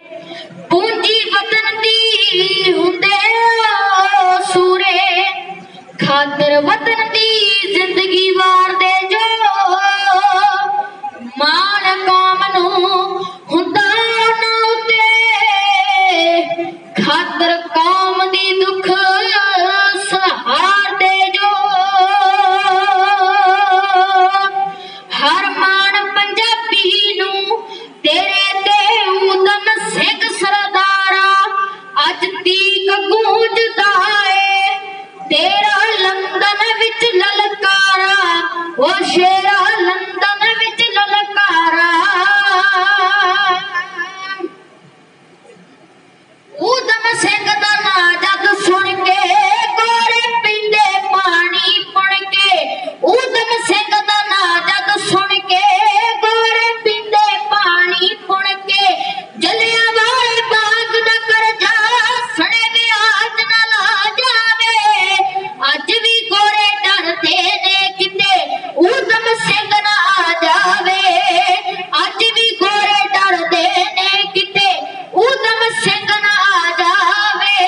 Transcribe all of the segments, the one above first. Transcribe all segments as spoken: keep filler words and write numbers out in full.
पूंजी वतन दी हुंदे सूरे खातर वतन दी जिंदगी वार दे जो मान कौम नूं हुंदा ना उते खातर कौम दी दुख सहार दे जो हर मान पंजाबी नूं तेरे ते उधम सिंह सरदारा अज तीक गूंजदा है तेरा लंदन विच ललकारा ओ शेरा लंदन विच ललकारा उधम सिंह दा नां जद सुन के गोरे पींदे पानी पुण के उधम सिंह दा नां जद सुन के गोरे पींदे पानी पुण के जलिया वाले बाग दा करजा सड़े ब्याज ना ला जावे अज भी गोरे डरदे ने किते उधम सिंह ना आ जावे अज भी गोरे डरदे ने किते उधम सिंह ना आ जावे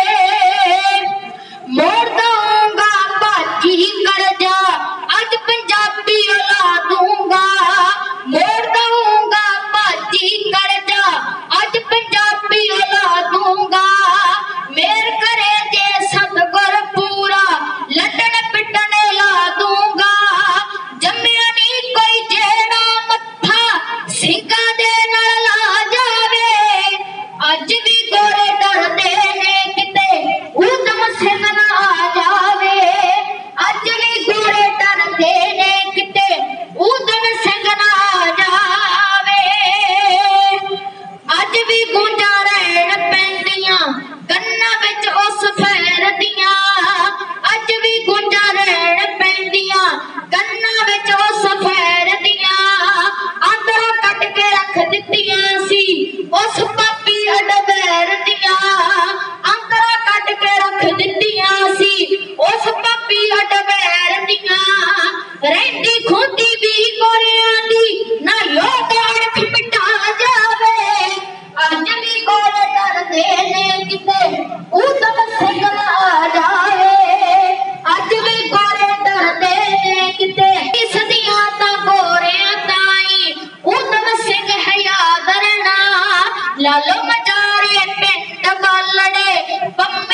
मोड़ दूंगा बाजी करजा अज पंजाबी ला दूंगा मोड़ दूंगा बाजी करजा अज पंजाबी ला दूंगा मेर करे जे सतगुर पूरा लड़न पिटने ला दूंगा जम्मिया नी कोई जेड़ा मत्था सिंगा दे नाल ला जावे अज भी गोरे डरदे ने किते उधम सिंह ना आ जावे अज भी गोरे डरदे ने किते उधम सिंह ना आ जावे अज भी गूंजा रहन पैंदियां गन्ना विच उस फैर दियां अज भी गूंजा रहन पैंदियां गन्ना विच उस फैर दियां अंदरों कट के रख दित्तियां सी उस पापी अडवैर दियां अंदरों कट के रख दित्तियां सी उस पापी अडवैर दियां रहिंदी खुंदी भी गोरियां दी ना लोग अड़ख मिटा जावे अज भी गोरे डरदे ने किते उधम सिंह ना आ जावे अज भी गोरे डरदे ने किते इस दियां तां गोरियां ताई उधम सिंह है याद रहना लालो मजारे पिंड बालड़े